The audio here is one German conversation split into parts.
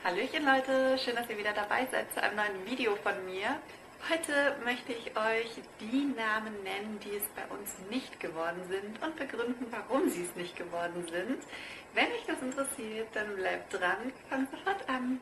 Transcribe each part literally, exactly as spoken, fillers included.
Hallöchen Leute, schön, dass ihr wieder dabei seid zu einem neuen Video von mir. Heute möchte ich euch die Namen nennen, die es bei uns nicht geworden sind und begründen, warum sie es nicht geworden sind. Wenn euch das interessiert, dann bleibt dran, fangt sofort an.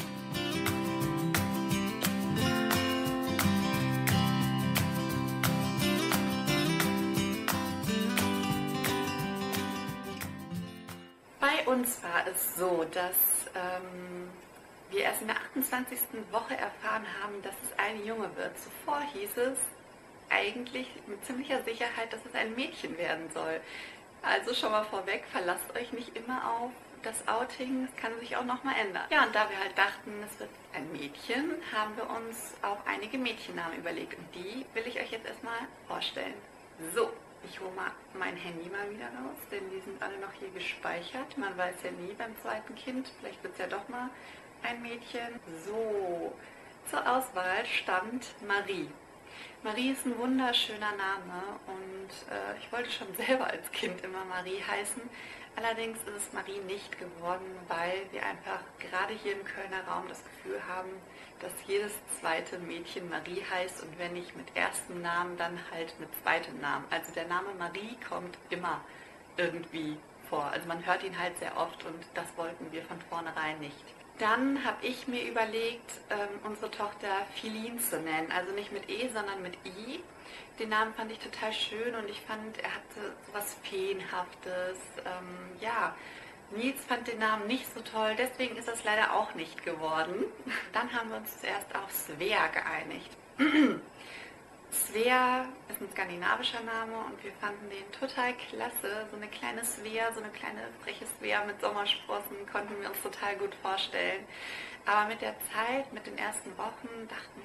Bei uns war es so, dass ähm, wir erst in der achtundzwanzigsten Woche erfahren haben, dass es ein Junge wird. Zuvor hieß es eigentlich mit ziemlicher Sicherheit, dass es ein Mädchen werden soll. Also schon mal vorweg, verlasst euch nicht immer auf das Outing, es kann sich auch noch mal ändern. Ja, und da wir halt dachten, es wird ein Mädchen, haben wir uns auch einige Mädchennamen überlegt und die will ich euch jetzt erstmal vorstellen. So, ich hole mal mein Handy mal wieder raus, denn die sind alle noch hier gespeichert. Man weiß ja nie beim zweiten Kind, vielleicht wird es ja doch mal ein Mädchen. So, zur Auswahl stand Marie. Marie ist ein wunderschöner Name und äh, ich wollte schon selber als Kind immer Marie heißen. Allerdings ist es Marie nicht geworden, weil wir einfach gerade hier im Kölner Raum das Gefühl haben, dass jedes zweite Mädchen Marie heißt und wenn nicht mit erstem Namen, dann halt mit zweitem Namen. Also der Name Marie kommt immer irgendwie vor. Also man hört ihn halt sehr oft und das wollten wir von vornherein nicht. Dann habe ich mir überlegt, ähm, unsere Tochter Feline zu nennen. Also nicht mit E, sondern mit I. Den Namen fand ich total schön und ich fand, er hatte so was Feenhaftes. Ähm, ja, Nils fand den Namen nicht so toll, deswegen ist das leider auch nicht geworden. Dann haben wir uns zuerst auf Svea geeinigt. Svea ist ein skandinavischer Name und wir fanden den total klasse. So eine kleine Svea, so eine kleine freche Svea mit Sommersprossen konnten wir uns total gut vorstellen. Aber mit der Zeit, mit den ersten Wochen, dachten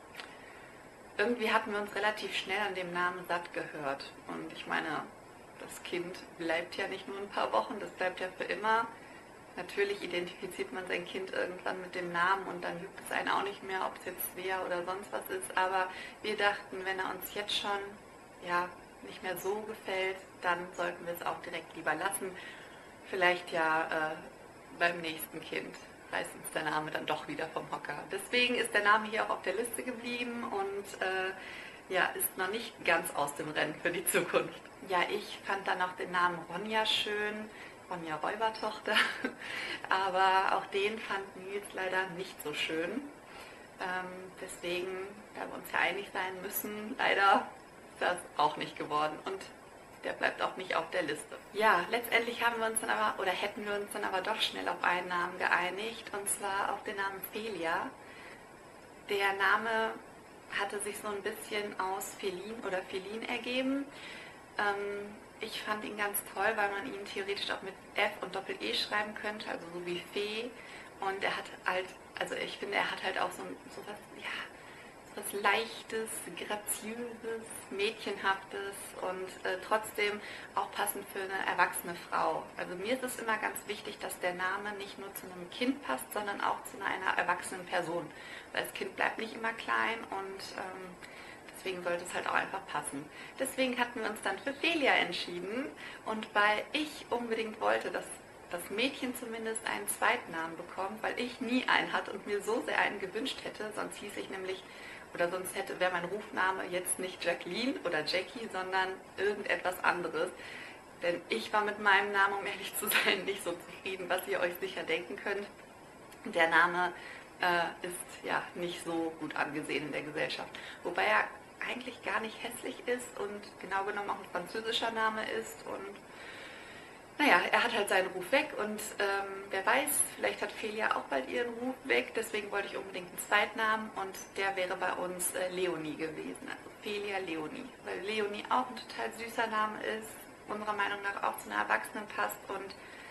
wir, irgendwie hatten wir uns relativ schnell an dem Namen satt gehört. Und ich meine, das Kind bleibt ja nicht nur ein paar Wochen, das bleibt ja für immer. Natürlich identifiziert man sein Kind irgendwann mit dem Namen und dann juckt es einen auch nicht mehr, ob es jetzt Svea oder sonst was ist. Aber wir dachten, wenn er uns jetzt schon ja, nicht mehr so gefällt, dann sollten wir es auch direkt lieber lassen. Vielleicht ja äh, beim nächsten Kind reißt uns der Name dann doch wieder vom Hocker. Deswegen ist der Name hier auch auf der Liste geblieben und äh, ja, ist noch nicht ganz aus dem Rennen für die Zukunft. Ja, ich fand dann auch den Namen Ronja schön. Ronja Räubertochter, aber auch den fand Nils leider nicht so schön. Ähm, deswegen, da wir uns ja einig sein müssen, leider ist das auch nicht geworden und der bleibt auch nicht auf der Liste. Ja, letztendlich haben wir uns dann aber, oder hätten wir uns dann aber doch schnell auf einen Namen geeinigt und zwar auf den Namen Felia. Der Name hatte sich so ein bisschen aus Feline oder Feline ergeben. Ähm, Ich fand ihn ganz toll, weil man ihn theoretisch auch mit F und Doppel-E schreiben könnte, also so wie Fee. Und er hat halt, also ich finde, er hat halt auch so, so was, ja, so was Leichtes, Graziöses, Mädchenhaftes und äh, trotzdem auch passend für eine erwachsene Frau. Also mir ist es immer ganz wichtig, dass der Name nicht nur zu einem Kind passt, sondern auch zu einer erwachsenen Person. Weil das Kind bleibt nicht immer klein und ähm, deswegen sollte es halt auch einfach passen. Deswegen hatten wir uns dann für Felia entschieden und weil ich unbedingt wollte, dass das Mädchen zumindest einen Zweitnamen bekommt, weil ich nie einen hatte und mir so sehr einen gewünscht hätte, sonst hieß ich nämlich, oder sonst hätte wäre mein Rufname jetzt nicht Jacqueline oder Jackie, sondern irgendetwas anderes. Denn ich war mit meinem Namen, um ehrlich zu sein, nicht so zufrieden, was ihr euch sicher denken könnt. Der Name äh, ist ja nicht so gut angesehen in der Gesellschaft. Wobei er eigentlich gar nicht hässlich ist und genau genommen auch ein französischer Name ist und naja, er hat halt seinen Ruf weg und ähm, wer weiß, vielleicht hat Felia auch bald ihren Ruf weg, deswegen wollte ich unbedingt einen Zweitnamen und der wäre bei uns äh, Leonie gewesen, also Felia Leonie, weil Leonie auch ein total süßer Name ist, unserer Meinung nach auch zu einer Erwachsenen passt und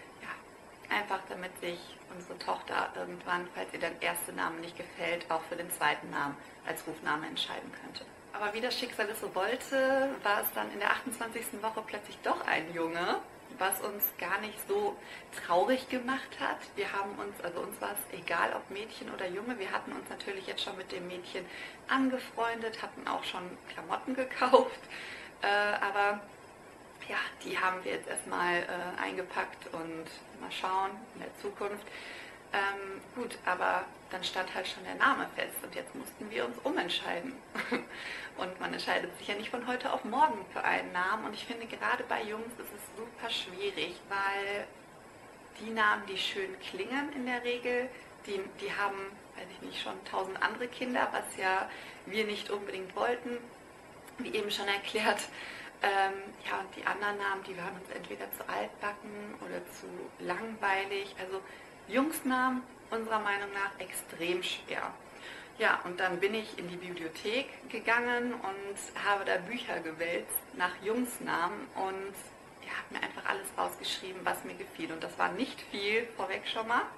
ja, einfach damit sich unsere Tochter irgendwann, falls ihr der erste Name nicht gefällt, auch für den zweiten Namen als Rufname entscheiden könnte. Aber wie das Schicksal es so wollte, war es dann in der achtundzwanzigsten Woche plötzlich doch ein Junge, was uns gar nicht so traurig gemacht hat. Wir haben uns, also uns war es egal, ob Mädchen oder Junge, wir hatten uns natürlich jetzt schon mit dem Mädchen angefreundet, hatten auch schon Klamotten gekauft, äh, aber ja, die haben wir jetzt erstmal äh, eingepackt und mal schauen in der Zukunft. Ähm, gut, aber dann stand halt schon der Name fest und jetzt mussten wir uns umentscheiden. Und man entscheidet sich ja nicht von heute auf morgen für einen Namen. Und ich finde, gerade bei Jungs ist es super schwierig, weil die Namen, die schön klingen in der Regel, die, die haben, weiß ich nicht, schon tausend andere Kinder, was ja wir nicht unbedingt wollten, wie eben schon erklärt. Ähm, ja, und die anderen Namen, die waren uns entweder zu altbacken oder zu langweilig. Also Jungsnamen unserer Meinung nach extrem schwer. Ja, und dann bin ich in die Bibliothek gegangen und habe da Bücher gewälzt nach Jungsnamen und ja, habe mir einfach alles rausgeschrieben, was mir gefiel. Und das war nicht viel, vorweg schon mal.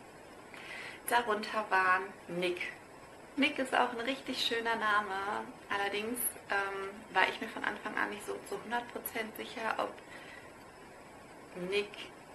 Darunter waren Nick. Nick ist auch ein richtig schöner Name. Allerdings ähm, war ich mir von Anfang an nicht so zu hundert Prozent sicher, ob Nick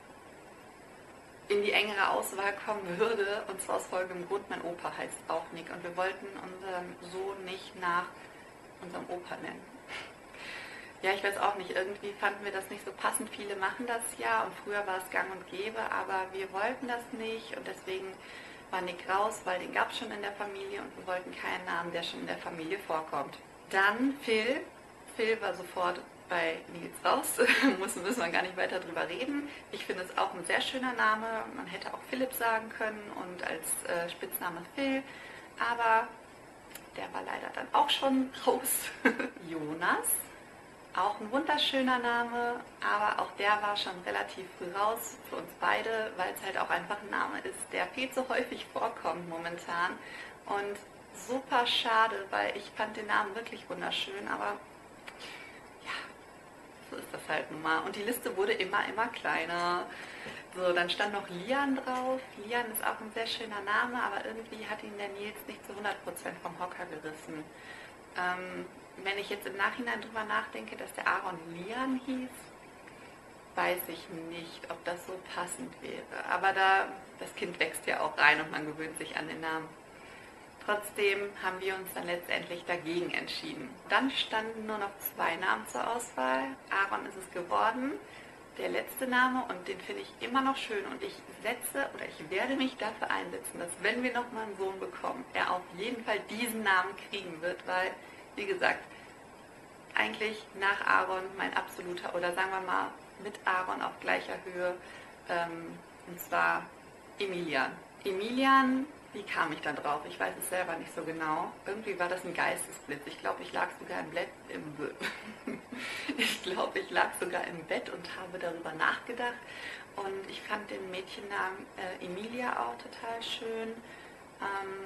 in die engere Auswahl kommen würde. Und zwar aus folgendem Grund: Mein Opa heißt auch Nick und wir wollten unseren Sohn nicht nach unserem Opa nennen. Ja, ich weiß auch nicht, irgendwie fanden wir das nicht so passend. Viele machen das ja und früher war es gang und gäbe, aber wir wollten das nicht und deswegen war Nick raus, weil den gab es schon in der Familie und wir wollten keinen Namen, der schon in der Familie vorkommt. Dann Phil. Phil war sofort bei Nils raus, müssen, müssen wir gar nicht weiter drüber reden. Ich finde es auch ein sehr schöner Name, man hätte auch Philipp sagen können und als äh, Spitzname Phil, aber der war leider dann auch schon raus. Jonas. Auch ein wunderschöner Name, aber auch der war schon relativ früh raus für uns beide, weil es halt auch einfach ein Name ist, der viel zu häufig vorkommt momentan. Und super schade, weil ich fand den Namen wirklich wunderschön, aber ja, so ist das halt nun mal. Und die Liste wurde immer, immer kleiner. So, dann stand noch Lian drauf. Lian ist auch ein sehr schöner Name, aber irgendwie hat ihn der Nils nicht zu hundert Prozent vom Hocker gerissen. Ähm, wenn ich jetzt im Nachhinein drüber nachdenke, dass der Aaron Lian hieß, weiß ich nicht, ob das so passend wäre. Aber da, das Kind wächst ja auch rein und man gewöhnt sich an den Namen. Trotzdem haben wir uns dann letztendlich dagegen entschieden. Dann standen nur noch zwei Namen zur Auswahl. Aaron ist es geworden, der letzte Name, und den finde ich immer noch schön. Und ich setze oder ich werde mich dafür einsetzen, dass wenn wir noch mal einen Sohn bekommen, er auf jeden Fall diesen Namen kriegen wird, weil, wie gesagt, eigentlich nach Aaron mein absoluter, oder sagen wir mal mit Aaron auf gleicher Höhe, ähm, und zwar Emilian. Emilian, wie kam ich dann drauf? Ich weiß es selber nicht so genau. Irgendwie war das ein Geistesblitz. Ich glaube, ich lag sogar im Bett, im ich glaube, ich lag sogar im Bett und habe darüber nachgedacht. Und ich fand den Mädchennamen äh, Emilia auch total schön. Ähm,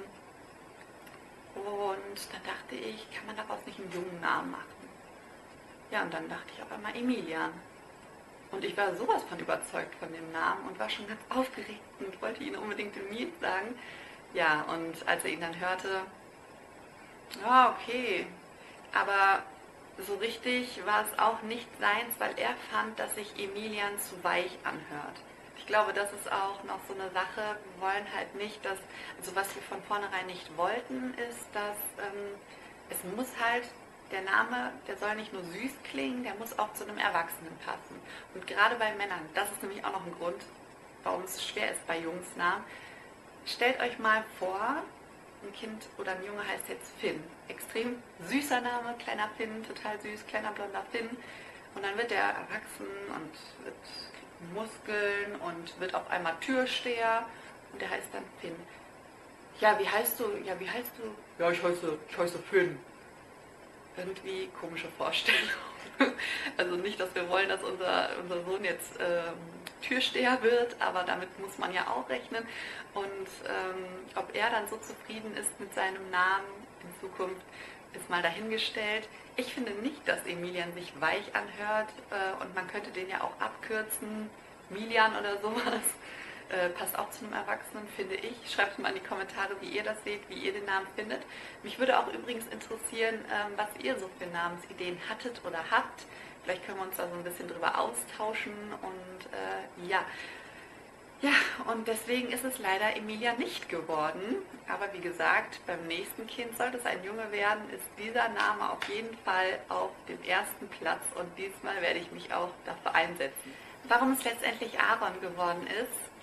und dann dachte ich, kann man daraus nicht einen jungen Namen machen? Ja, und dann dachte ich auf einmal Emilian. Und ich war sowas von überzeugt von dem Namen und war schon ganz aufgeregt und wollte ihn unbedingt dem Nils sagen. Ja, und als er ihn dann hörte, ja, okay, aber so richtig war es auch nicht seins, weil er fand, dass sich Emilian zu weich anhört. Ich glaube, das ist auch noch so eine Sache. Wir wollen halt nicht, dass, also was wir von vornherein nicht wollten, ist, dass ähm, es muss halt, der Name, der soll nicht nur süß klingen, der muss auch zu einem Erwachsenen passen. Und gerade bei Männern, das ist nämlich auch noch ein Grund, warum es schwer ist bei Jungsnamen. Stellt euch mal vor, ein Kind oder ein Junge heißt jetzt Finn. Extrem süßer Name, kleiner Finn, total süß, kleiner blonder Finn. Und dann wird er erwachsen und wird, kriegt Muskeln und wird auf einmal Türsteher und der heißt dann Finn. Ja, wie heißt du? Ja, wie heißt du? Ja, ich heiße, ich heiße Finn. Irgendwie komische Vorstellung. Also nicht, dass wir wollen, dass unser, unser Sohn jetzt ähm, Türsteher wird, aber damit muss man ja auch rechnen. Und ähm, ob er dann so zufrieden ist mit seinem Namen in Zukunft, ist mal dahingestellt. Ich finde nicht, dass Emilian sich weich anhört äh, und man könnte den ja auch abkürzen, Milian oder sowas. Äh, passt auch zu einem Erwachsenen, finde ich. Schreibt mal in die Kommentare, wie ihr das seht, wie ihr den Namen findet. Mich würde auch übrigens interessieren, ähm, was ihr so für Namensideen hattet oder habt. Vielleicht können wir uns da so ein bisschen drüber austauschen. Und äh, ja. ja, und deswegen ist es leider Emilia nicht geworden. Aber wie gesagt, beim nächsten Kind, sollte es ein Junge werden, ist dieser Name auf jeden Fall auf dem ersten Platz. Und diesmal werde ich mich auch dafür einsetzen. Warum es letztendlich Aaron geworden ist,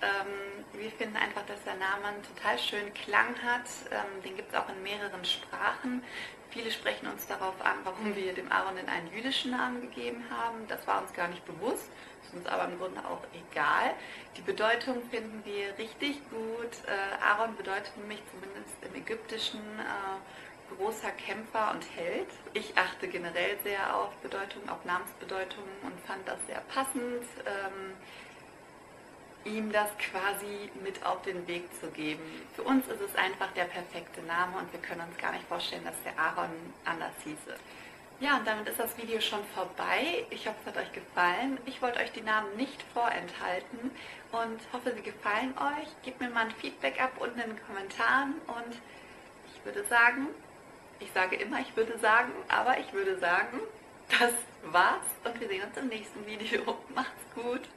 Ähm, wir finden einfach, dass der Name einen total schönen Klang hat. Ähm, den gibt es auch in mehreren Sprachen. Viele sprechen uns darauf an, warum wir dem Aaron denn einen jüdischen Namen gegeben haben. Das war uns gar nicht bewusst, ist uns aber im Grunde auch egal. Die Bedeutung finden wir richtig gut. Äh, Aaron bedeutet für mich zumindest im Ägyptischen äh, großer Kämpfer und Held. Ich achte generell sehr auf Bedeutung, auf Namensbedeutungen und fand das sehr passend. Ähm, ihm das quasi mit auf den Weg zu geben. Für uns ist es einfach der perfekte Name und wir können uns gar nicht vorstellen, dass der Aaron anders hieße. Ja, und damit ist das Video schon vorbei. Ich hoffe, es hat euch gefallen. Ich wollte euch die Namen nicht vorenthalten und hoffe, sie gefallen euch. Gebt mir mal ein Feedback ab unten in den Kommentaren und ich würde sagen, ich sage immer, ich würde sagen, aber ich würde sagen, das war's und wir sehen uns im nächsten Video. Macht's gut!